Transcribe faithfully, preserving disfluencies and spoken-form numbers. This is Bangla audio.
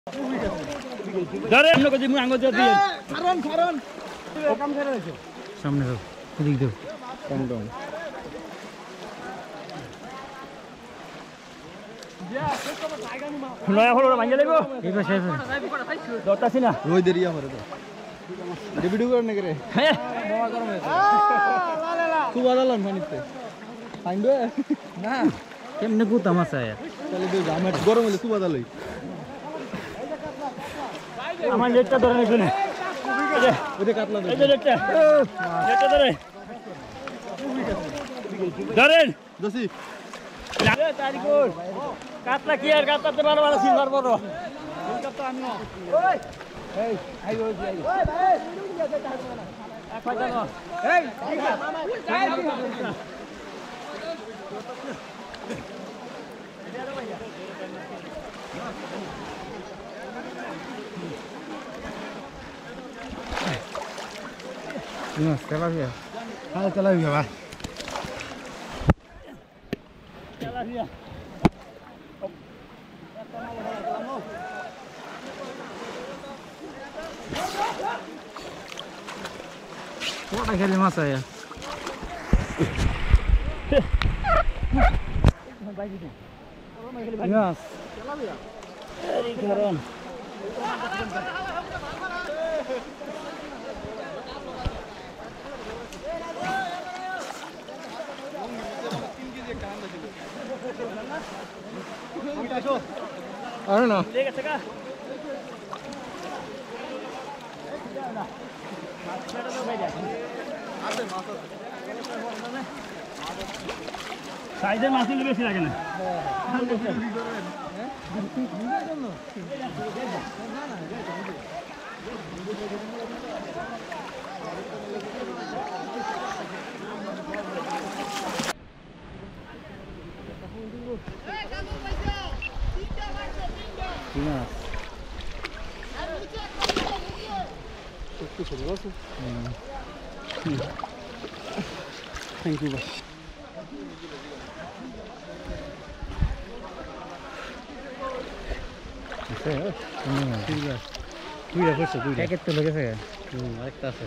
ধরে অন্য কিছু মুই আঙ্গুল দিয়ে দিই কারণ কারণ ও কাম করে রয়েছে সামনে দাও এদিক দাও কম ডাউন নয়া হলো ভাঙিয়ে দেবো এই পাশে দরতাছি না রই দেরি আমারে তো ভিডিও করে নাকি রে হ্যাঁ মহা গরম হয়েছে খুব আদালন পানিতে ফাইন্ডো না কেমনে কু তামাশা তাহলে দেখ আমার গরম হলে খুব আদালই আমার লেটটা ধরে নিছো না ওরে কাতলা এই যে লেটটা লেটটা ধরে ধরেন দসি লাগে তারিকুল কাতলা কি আর কাতলাতে ভালো ভালো সিলভার বড় কাতলা আমি ওই এই আই ওই আই ওই ভাই এক ফাটা না এই মামা যাই No, चला गया हाँ चला गया भाई चला गया What खेले मासा है Yes चला गया अरे घरन I don't know. ले गए का সাইজে মাছ নিলে বেশি লাগে না Yes. Thank you. দুইটা করছে দুইটা প্যাকেট তো লেগেছে হুম একটা আছে